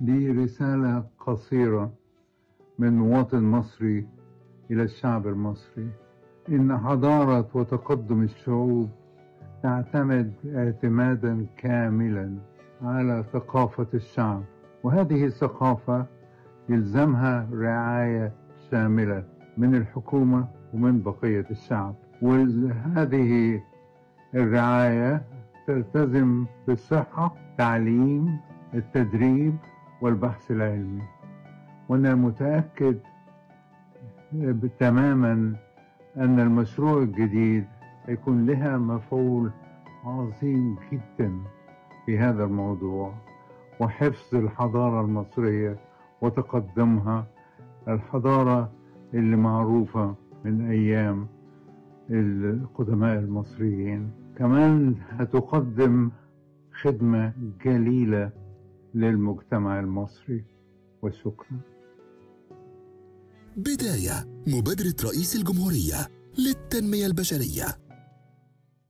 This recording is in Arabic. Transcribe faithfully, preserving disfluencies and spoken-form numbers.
دي رسالة قصيرة من مواطن مصري إلى الشعب المصري، إن حضارة وتقدم الشعوب تعتمد اعتمادا كاملا على ثقافة الشعب، وهذه الثقافة يلزمها رعاية شاملة من الحكومة ومن بقية الشعب. وهذه الرعاية تلتزم بالصحة، التعليم، التدريب والبحث العلمي. وأنا متأكد تماما أن المشروع الجديد يكون لها مفعول عظيم جدا في هذا الموضوع، وحفظ الحضارة المصرية وتقدمها، الحضارة اللي معروفة من أيام القدماء المصريين. كمان هتقدم خدمة جليلة للمجتمع المصري. وشكرا. بداية مبادرة رئيس الجمهورية للتنمية البشرية.